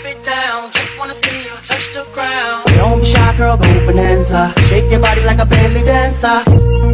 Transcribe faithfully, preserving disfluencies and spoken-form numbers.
it down. Just wanna see you touch the ground. Don't be shy, girl, go bonanza. Shake your body like a belly dancer.